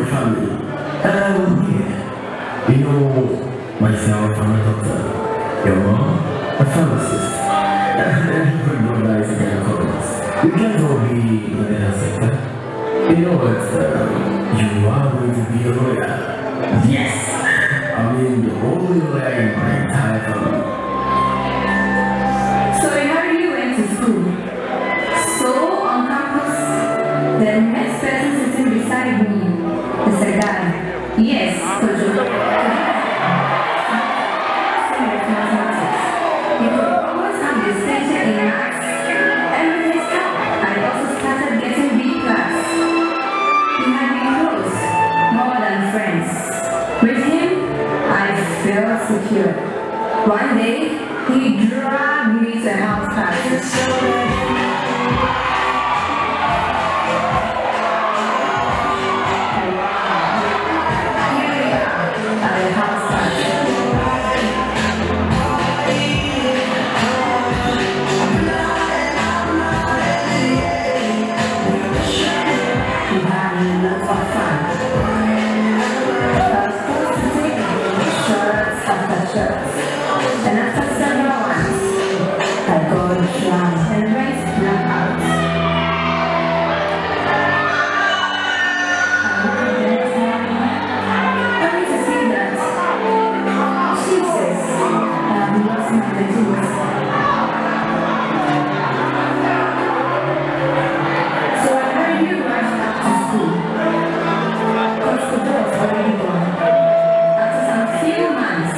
family. You know, myself, I'm a doctor. Your mom, a pharmacist. And everybody knows that is a gynecologist. You can't all be in the health sector. You know what? You are going to be a lawyer. Yes! I mean, the only lawyer in my entire family. So I heard you went to school. So on campus, the next person sitting beside me is a guy. Yes, Kojo. He could always have distinction in maths and with his help, I also started getting B class. We had been close, more than friends. With him, I felt secure. One day, he dragged me to a house party. Here we are at a house party. We had a lot of fun. I was forced to take shirts after shirts. And after several ones, I got drunk and went blackout. I woke up the next morning, only to see that, Jesus, I have lost my virginity. So I heard you rushed up to school, because the door was already gone. After some few months,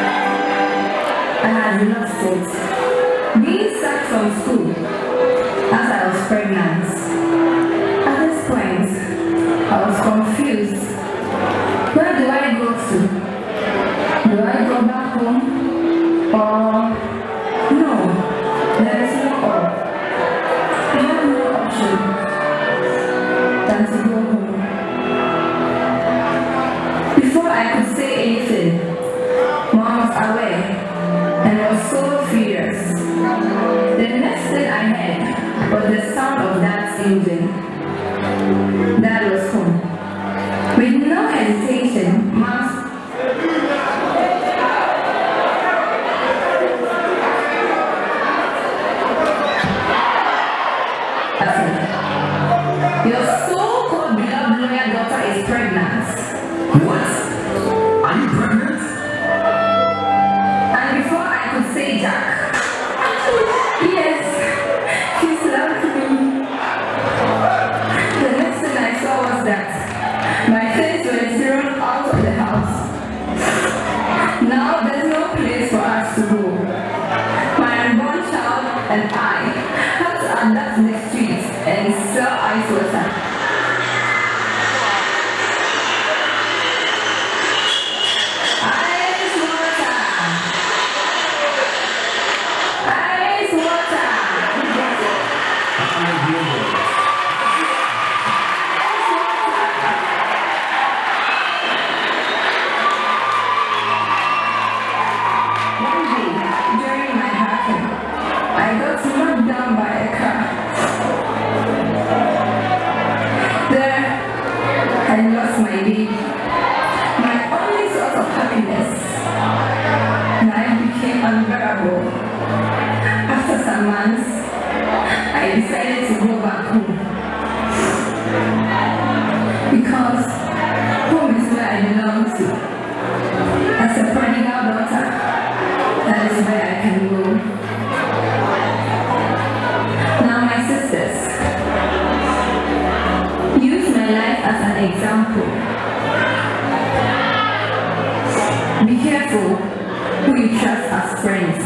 I had lost it. Being sacked from school as I was pregnant. At this point, I was confused. Where do I go to? Do I go back home? Or no, there is no or. I have no option than to go home. Before I could say anything, Mom was away and was so furious. The next thing I heard was the sound of Dad's engine. Dad was home. With no hesitation, Mom your so-called beloved lawyer daughter is pregnant. What? Are you pregnant? And before I could say Jack, yes, she's loved me. The next thing I saw was that my things were thrown out of the house. Now there's no place for us to go. My unborn child and I had to adapt in the streets and sell ice water. Ice water! Ice water! One day, during my hacking, I got knocked down by a car. There, I lost my baby. My only source of happiness. Life became unbearable. After some months, I decided to go back home. Because home is where I belong to. As a prodigal daughter, that is where I can go. Now my sisters, use my life as an example. Be careful who you trust as friends.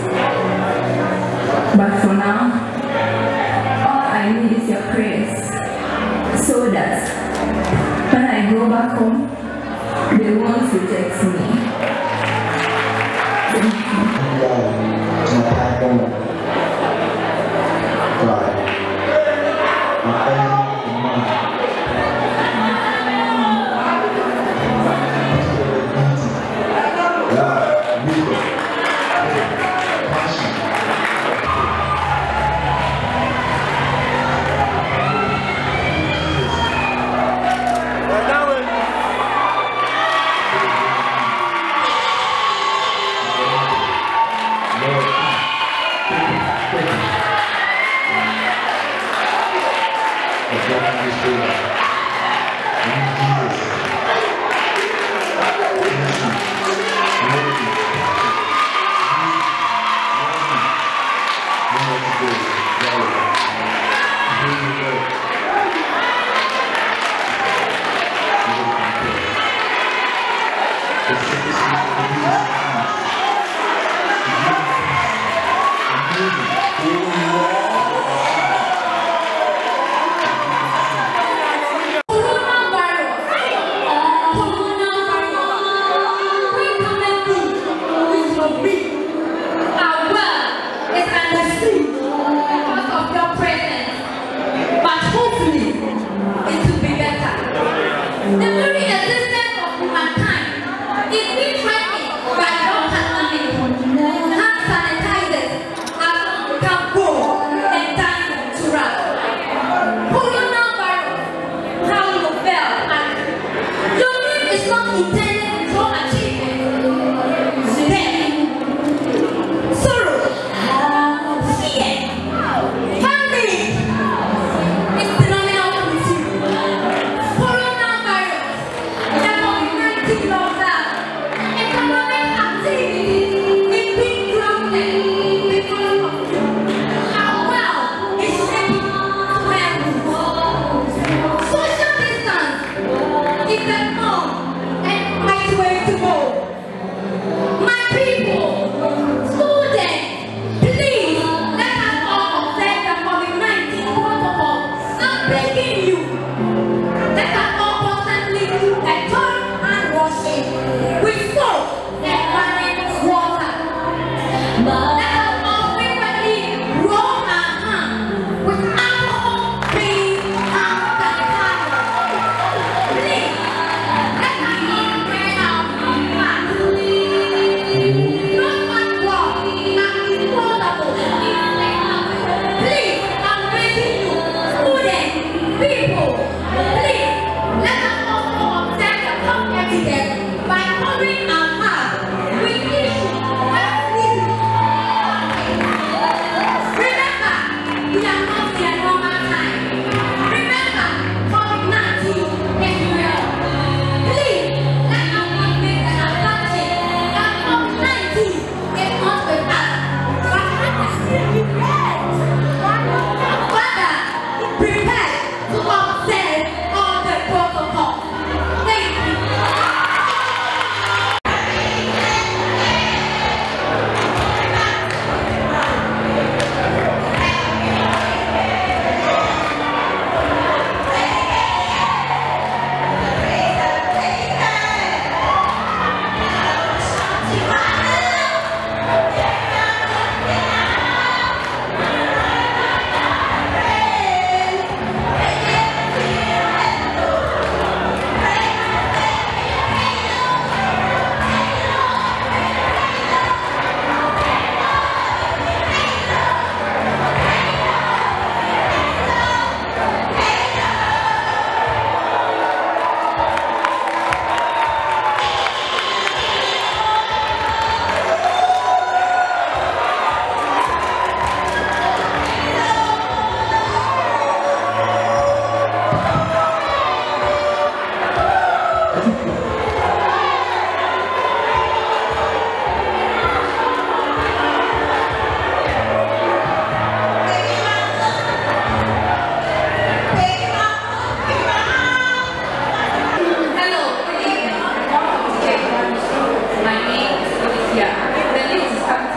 But for now, all I need is your prayers, so that when I go back home, they won't reject me. Thank you.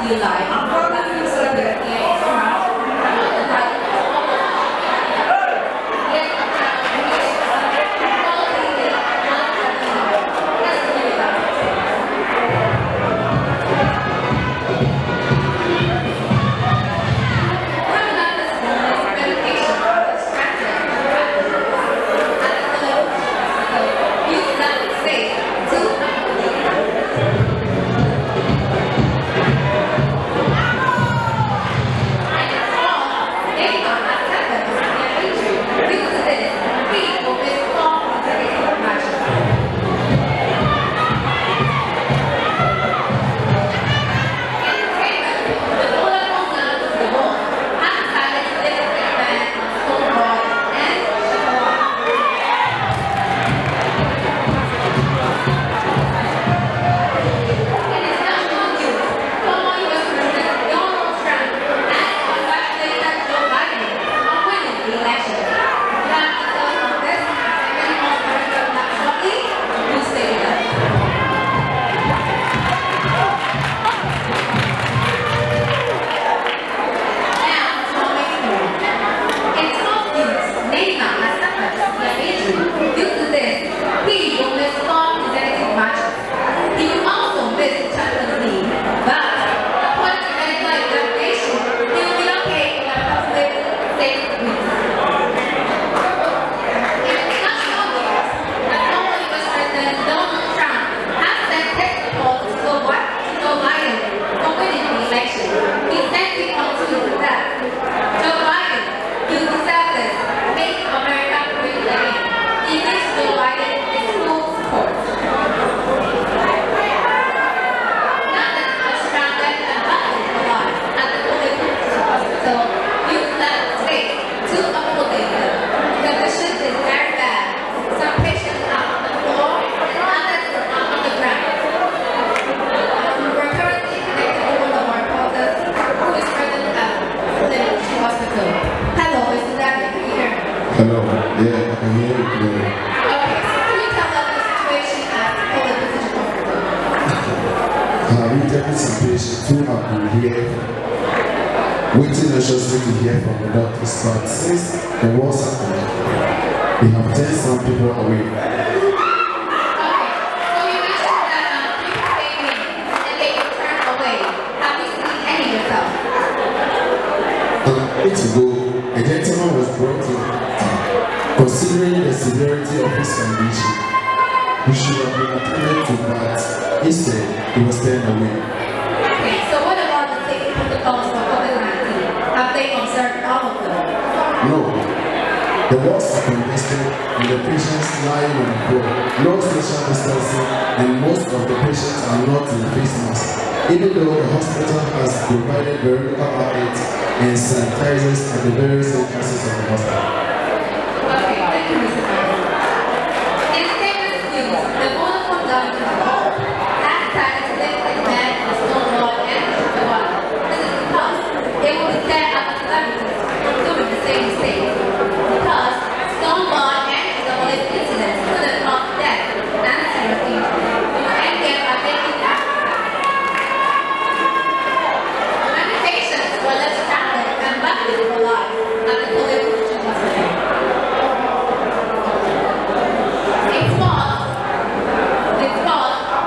It's false.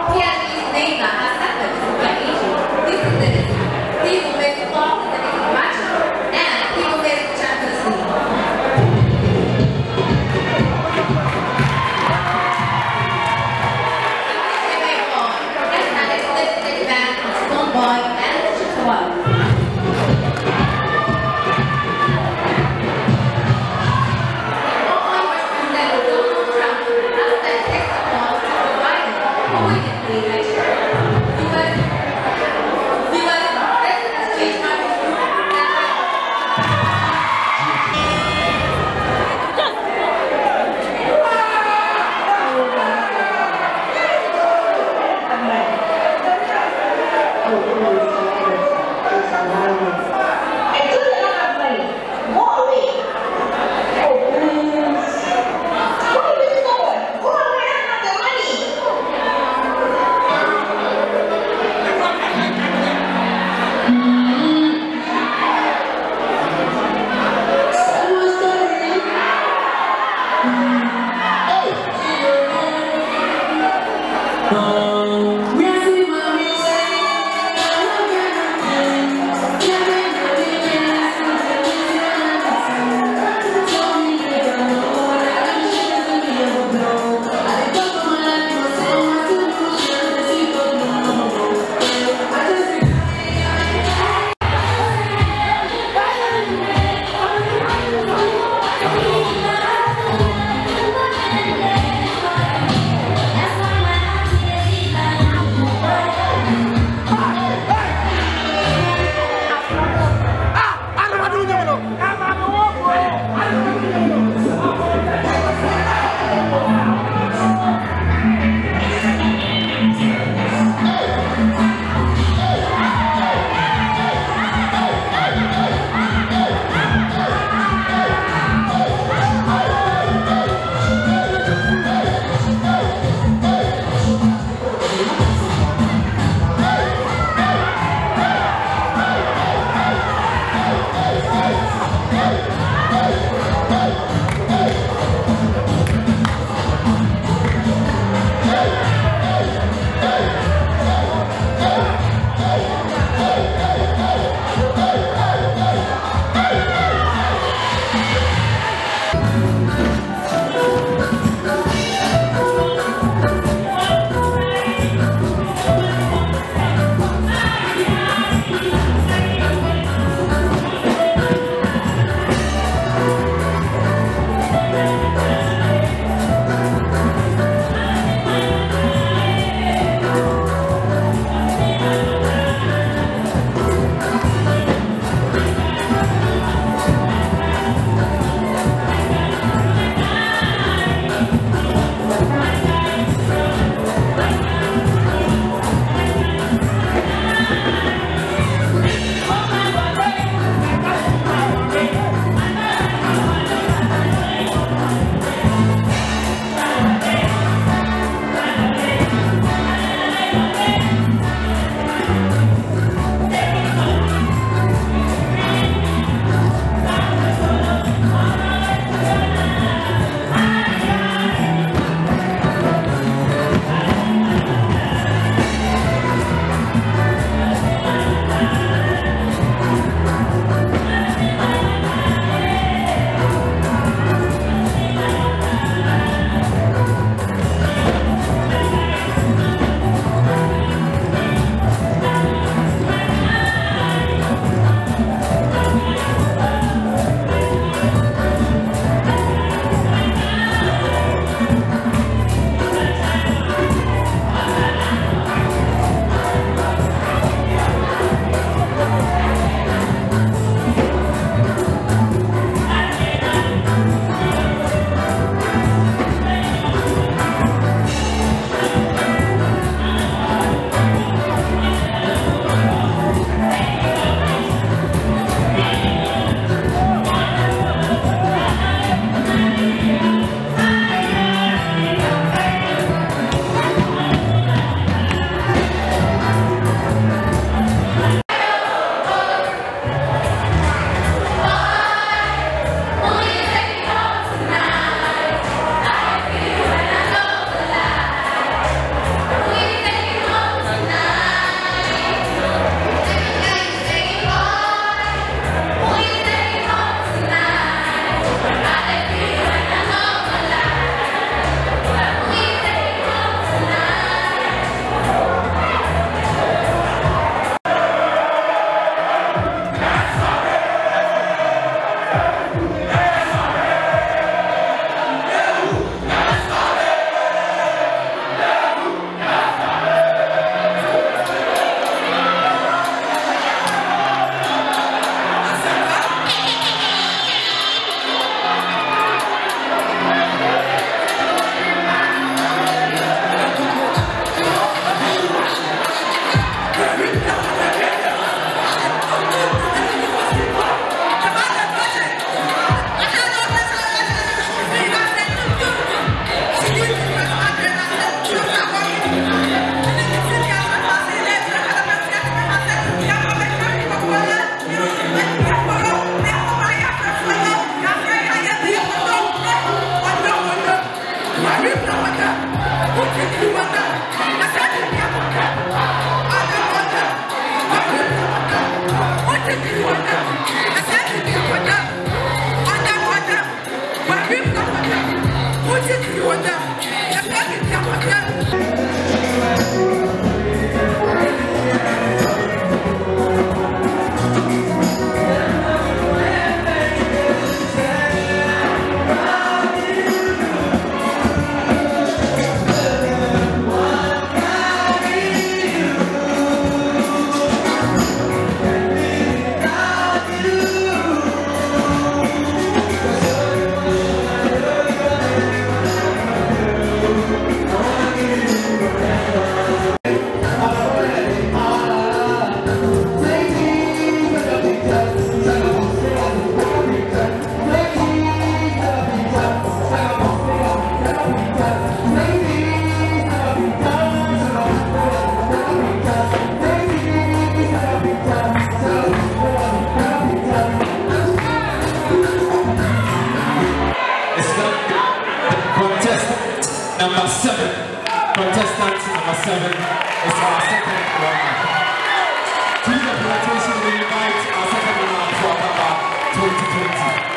Number 7, contestant number 7 is our second runner. To the presentation, we invite our second runner for Akaba 2020.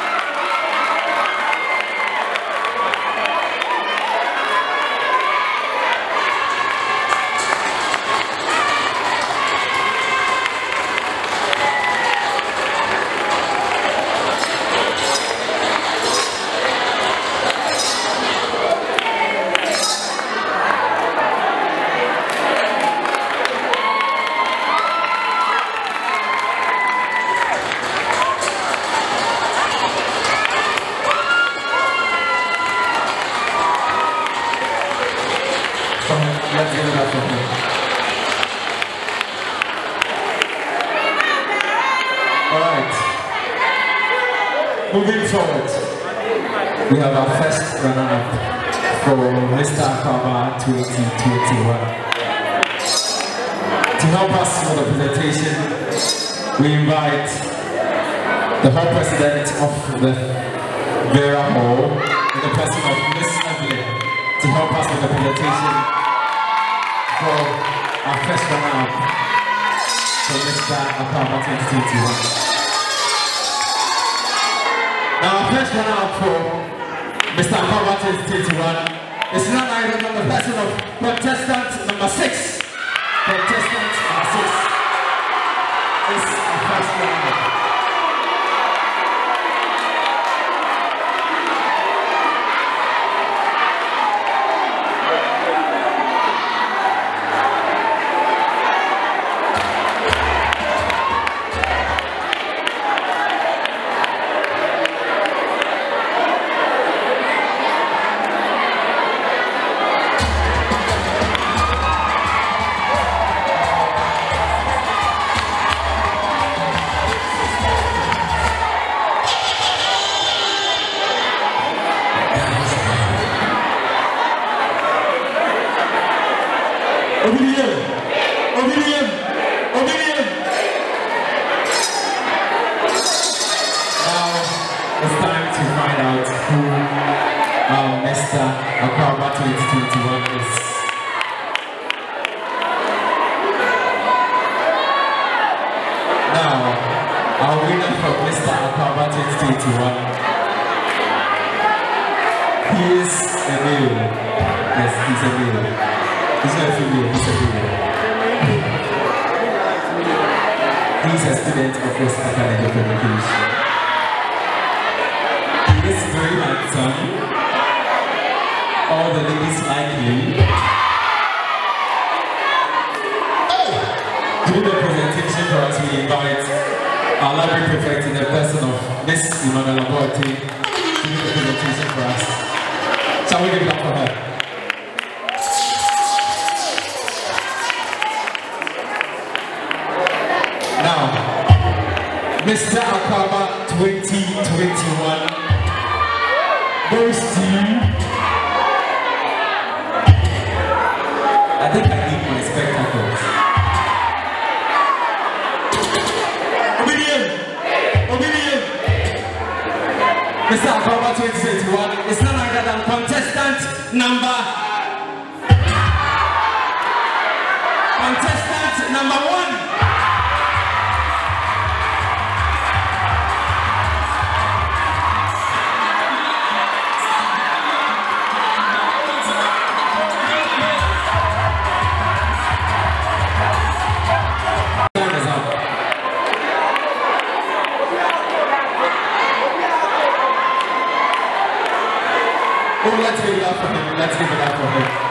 Let's give it up for him. Alright. Moving forward, we have our first runner-up for Mr. Akaba 2021. To help us with the presentation, we invite the Hall President of the Vera Hall, in the person of Miss Evelyn, to help us with the presentation for our first runner-up for Mr. Akaba 2021. Now our first runner-up for Mr. Akaba 2021 is none other than the person of contestant number 6. Contestant number 6 is our first runner-up. Mr. Akaba 2021 is. Now, our winner for Mr. Akaba 2021, he is a male. Yes, he's a male. He's not a female, he's a male. He's a student of West Academic Education. He is very handsome. All the ladies like him. To do the presentation for us, we invite our library prefect in the person of Miss Emmanuel Laborte to do the presentation for us. Shall we give it up for her? Now, Mr. Akaba 2021 goes to. I think I need my spectacles. Obedience! Mr. Akaba 2021 is none other than contestant number 1. Let's give it up for him.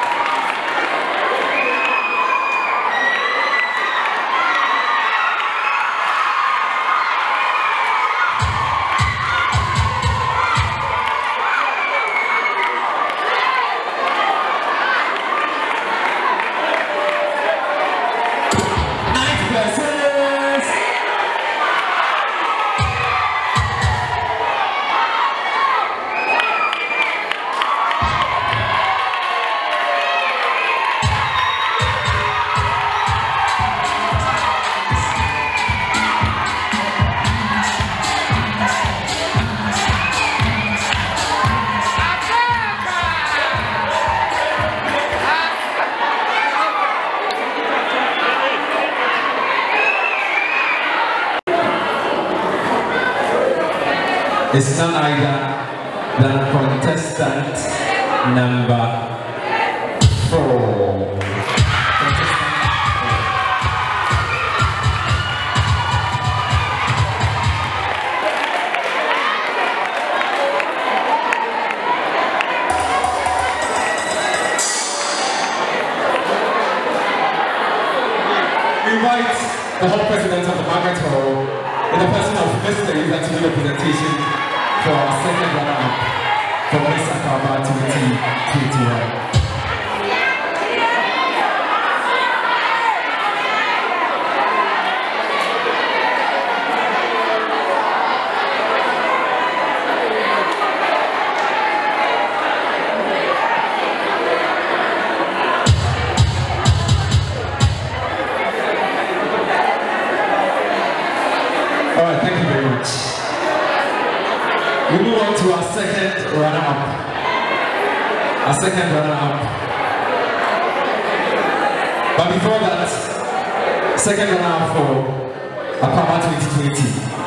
It's none other than contestant number 4. We invite the Hall President of the Margaret Hall in the person of Mr. Lisa to do the presentation for our second runner-up for Miss Akaba 2021. Alright, thank you very much. We move on to our second runner-up. But before that, second runner-up for Akaba 2020.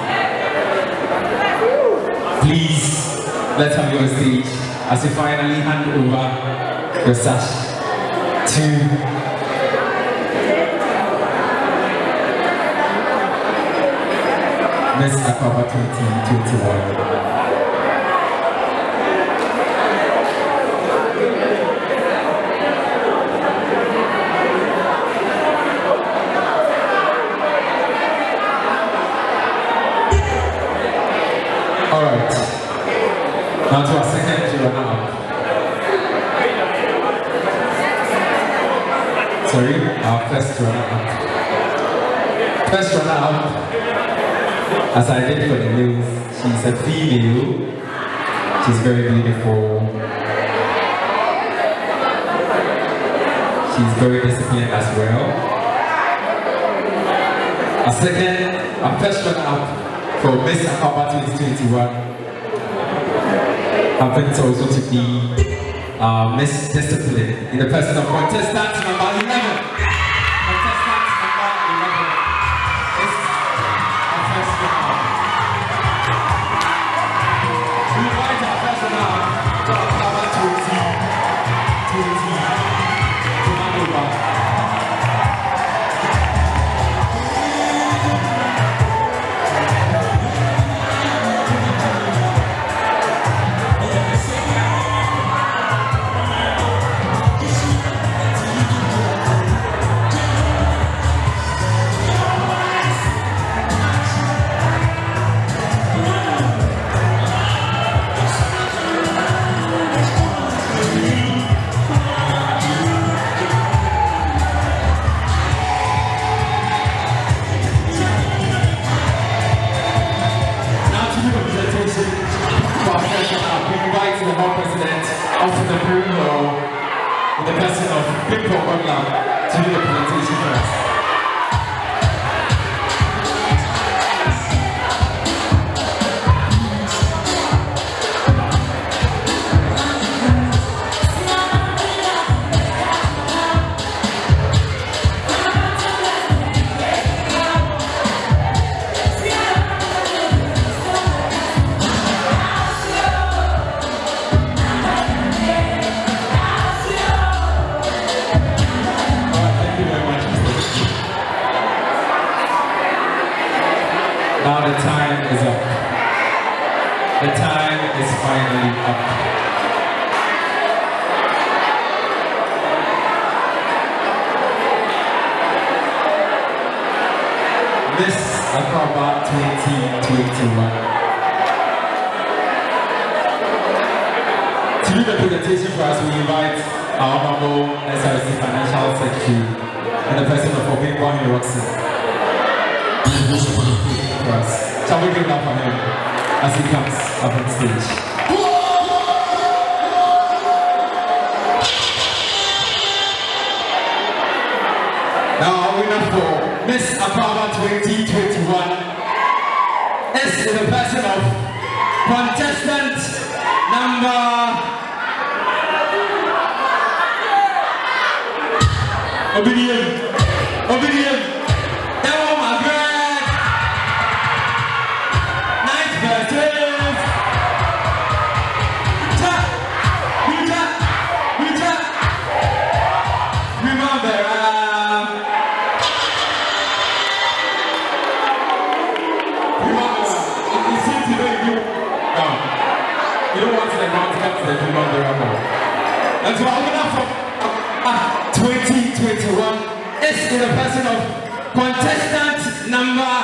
Please, let's have you on stage as we finally hand over your sash to Miss Akaba 2021. Alright, now to our second runner-up. Sorry, our first runner-up. First runner-up, as I did for the news, she's a female. She's very beautiful. She's very disciplined as well. Our first runner-up for Miss Akaba 2021 happens also to be Miss Discipline in the person of contestant number 11. The person of Big Pop Online to do the presentation first. Now the time is up. The time is finally up. Miss Akaba 2021. To do the presentation for us, we invite our honorable SRC Financial Secretary and the person of Obinkwani Roxy. For us. Shall we give it up for him as he comes up on stage? Now, our winner for Miss Akaba 2021 is the person of contestant number Obedience. Oh my God. Nice verses. Remember. It seems you don't do. You don't want to the ground to come to the remember. And so I'm gonna for 2021 is in the person of contestant number